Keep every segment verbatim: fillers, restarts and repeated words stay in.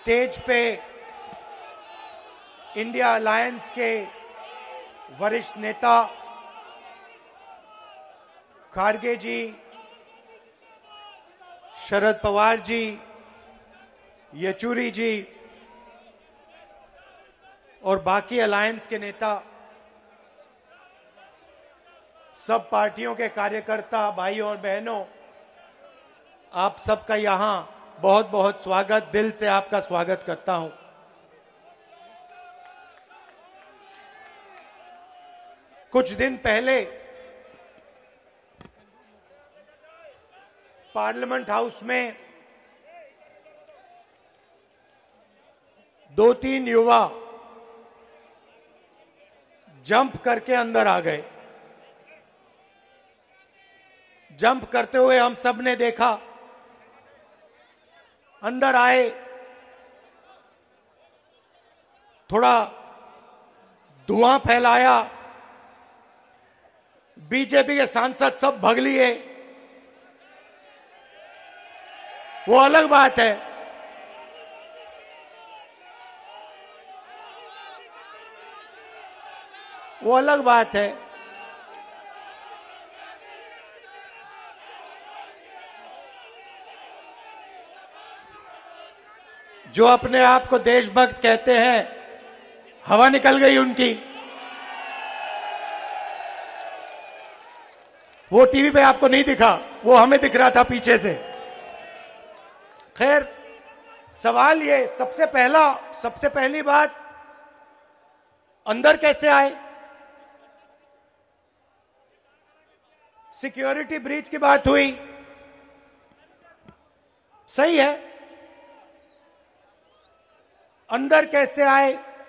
Stage पे India alliance के वरिष्ठ नेता खारगे जी, शरद पवार जी, येचुरी जी और बाकी अलायंस के नेता, सब पार्टियों के कार्यकर्ता भाई और बहनों, आप सबका यहां बहुत बहुत स्वागत, दिल से आपका स्वागत करता हूं। कुछ दिन पहले पार्लियामेंट हाउस में दो तीन युवा जंप करके अंदर आ गए। जंप करते हुए हम सब ने देखा। अंदर आए, थोड़ा धुआं फैलाया, बीजेपी के सांसद सब भाग लिए। वो अलग बात है। वो अलग बात है। जो अपने आप को देशभक्त कहते हैं, हवा निकल गई उनकी। वो टीवी पे आपको नहीं दिखा, वो हमें दिख रहा था पीछे से। खैर, सवाल ये, सबसे पहला सबसे पहली बात, अंदर कैसे आए? सिक्योरिटी ब्रीच की बात हुई, सही है। अंदर कैसे आए?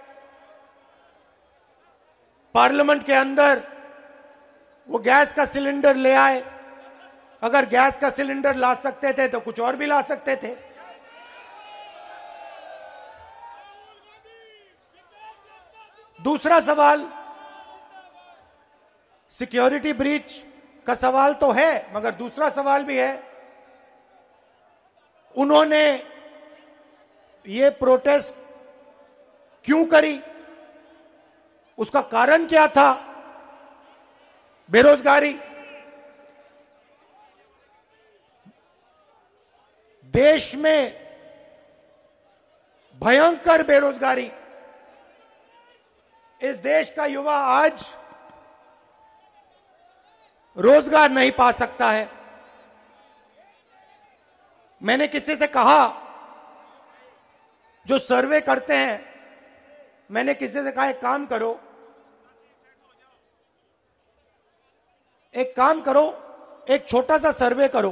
पार्लियामेंट के अंदर वो गैस का सिलेंडर ले आए। अगर गैस का सिलेंडर ला सकते थे तो कुछ और भी ला सकते थे। दूसरा सवाल, सिक्योरिटी ब्रीच का सवाल तो है, मगर दूसरा सवाल भी है, उन्होंने ये प्रोटेस्ट क्यों करी? उसका कारण क्या था? बेरोजगारी। देश में भयंकर बेरोजगारी। इस देश का युवा आज रोजगार नहीं पा सकता है। मैंने किसी से कहा, जो सर्वे करते हैं, मैंने किसी से कहा एक काम करो, एक काम करो, एक छोटा सा सर्वे करो,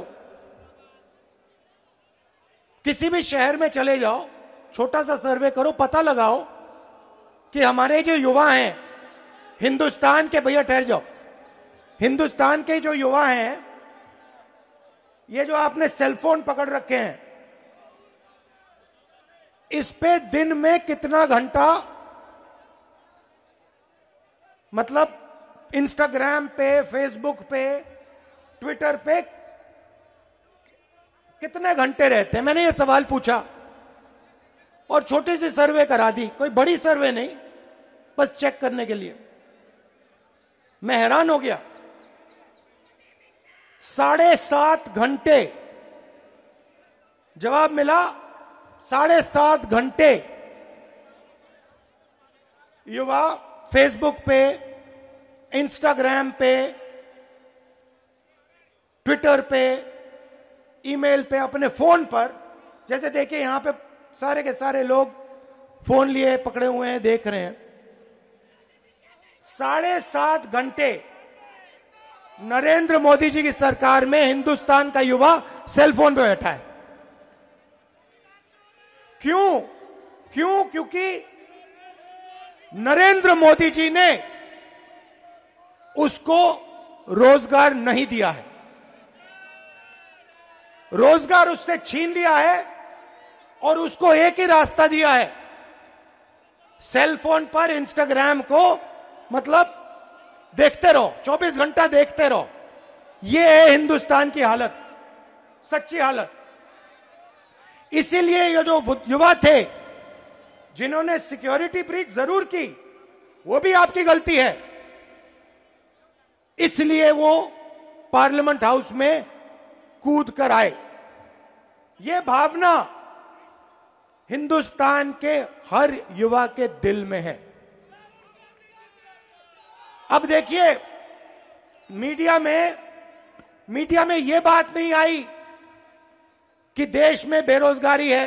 किसी भी शहर में चले जाओ, छोटा सा सर्वे करो, पता लगाओ कि हमारे जो युवा हैं हिंदुस्तान के, भैया ठहर जाओ, हिंदुस्तान के जो युवा हैं, ये जो आपने सेलफोन पकड़ रखे हैं, इस पे दिन में कितना घंटा, मतलब इंस्टाग्राम पे, फेसबुक पे, ट्विटर पे कितने घंटे रहते हैं? मैंने ये सवाल पूछा और छोटी सी सर्वे करा दी, कोई बड़ी सर्वे नहीं, बस चेक करने के लिए। मैं हैरान हो गया। साढ़े सात घंटे जवाब मिला। साढ़े सात घंटे युवा फेसबुक पे, इंस्टाग्राम पे, ट्विटर पे, ईमेल पे, अपने फोन पर, जैसे देखिए यहां पे सारे के सारे लोग फोन लिए पकड़े हुए हैं, देख रहे हैं। साढ़े सात घंटे नरेंद्र मोदी जी की सरकार में हिंदुस्तान का युवा सेल फोन पे बैठा है। क्यों? क्यों? क्योंकि नरेंद्र मोदी जी ने उसको रोजगार नहीं दिया है। रोजगार उससे छीन लिया है और उसको एक ही रास्ता दिया है, सेल फोन पर इंस्टाग्राम को, मतलब देखते रहो, चौबीस घंटा देखते रहो। यह है हिंदुस्तान की हालत, सच्ची हालत। इसीलिए ये जो युवा थे जिन्होंने सिक्योरिटी ब्रीच जरूर की, वो भी आपकी गलती है, इसलिए वो पार्लियामेंट हाउस में कूद कर आए। ये भावना हिंदुस्तान के हर युवा के दिल में है। अब देखिए, मीडिया में मीडिया में यह बात नहीं आई कि देश में बेरोजगारी है।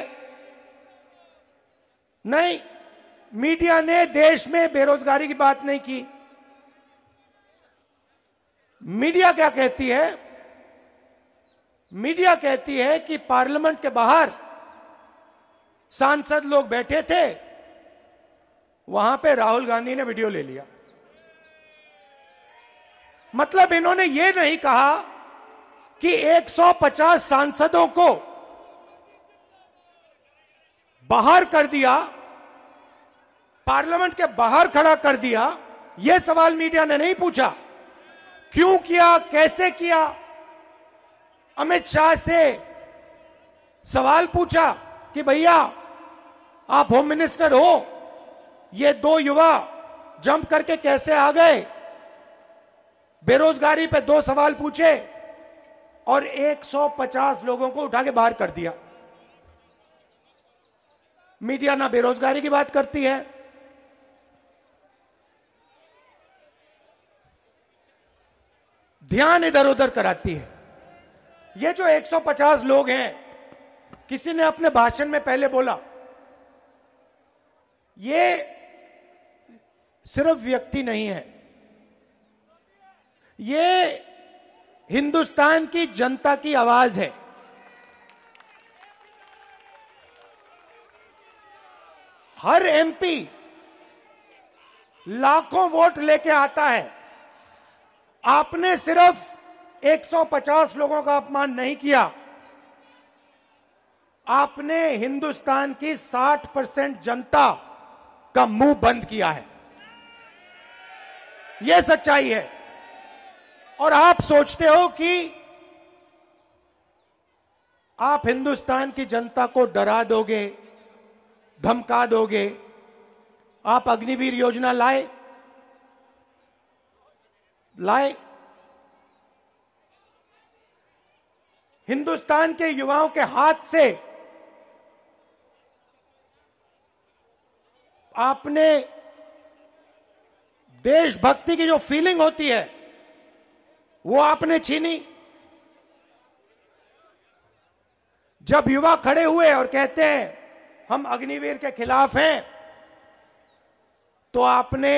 नहीं, मीडिया ने देश में बेरोजगारी की बात नहीं की। मीडिया क्या कहती है? मीडिया कहती है कि पार्लियामेंट के बाहर सांसद लोग बैठे थे, वहां पे राहुल गांधी ने वीडियो ले लिया। मतलब इन्होंने ये नहीं कहा कि एक सौ पचास सांसदों को बाहर कर दिया, पार्लियामेंट के बाहर खड़ा कर दिया। यह सवाल मीडिया ने नहीं पूछा, क्यों किया, कैसे किया। अमित शाह से सवाल पूछा कि भैया आप होम मिनिस्टर हो, ये दो युवा जंप करके कैसे आ गए। बेरोजगारी पे दो सवाल पूछे और एक सौ पचास लोगों को उठा के बाहर कर दिया। मीडिया ना बेरोजगारी की बात करती है, ध्यान इधर उधर कराती है। ये जो एक सौ पचास लोग हैं, किसी ने अपने भाषण में पहले बोला, ये सिर्फ व्यक्ति नहीं है, ये हिंदुस्तान की जनता की आवाज है। हर एमपी लाखों वोट लेके आता है। आपने सिर्फ एक सौ पचास लोगों का अपमान नहीं किया, आपने हिंदुस्तान की साठ परसेंट जनता का मुंह बंद किया है। यह सच्चाई है। और आप सोचते हो कि आप हिंदुस्तान की जनता को डरा दोगे, धमका दोगे। आप अग्निवीर योजना लाए लाए हिंदुस्तान के युवाओं के हाथ से आपने देशभक्ति की जो फीलिंग होती है वो आपने छीनी। जब युवा खड़े हुए और कहते हैं हम अग्निवीर के खिलाफ हैं, तो आपने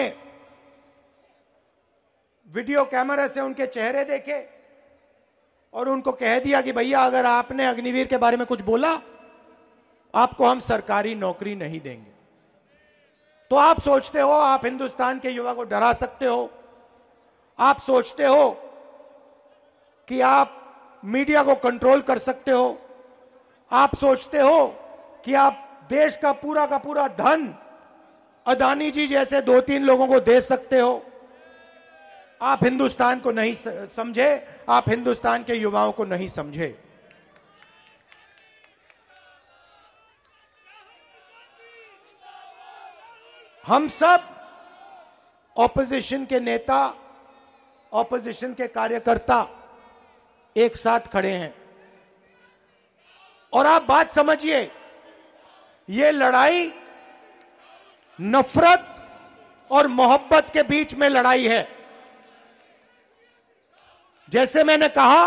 वीडियो कैमरा से उनके चेहरे देखे और उनको कह दिया कि भैया अगर आपने अग्निवीर के बारे में कुछ बोला, आपको हम सरकारी नौकरी नहीं देंगे। तो आप सोचते हो आप हिंदुस्तान के युवा को डरा सकते हो, आप सोचते हो कि आप मीडिया को कंट्रोल कर सकते हो, आप सोचते हो कि आप देश का पूरा का पूरा धन अदानी जी जैसे दो तीन लोगों को दे सकते हो। आप हिंदुस्तान को नहीं समझे, आप हिंदुस्तान के युवाओं को नहीं समझे। हम सब ऑपोजिशन के नेता, ऑपोजिशन के कार्यकर्ता एक साथ खड़े हैं। और आप बात समझिए, ये लड़ाई नफरत और मोहब्बत के बीच में लड़ाई है। जैसे मैंने कहा,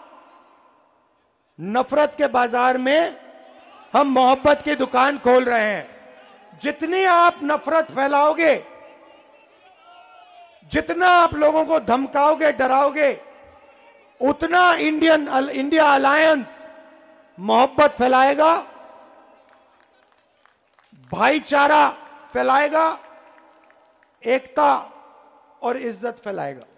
नफरत के बाजार में हम मोहब्बत की दुकान खोल रहे हैं। जितनी आप नफरत फैलाओगे, जितना आप लोगों को धमकाओगे, डराओगे, उतना इंडियन इंडिया अलायंस मोहब्बत फैलाएगा, भाईचारा फैलाएगा, एकता और इज्जत फैलाएगा।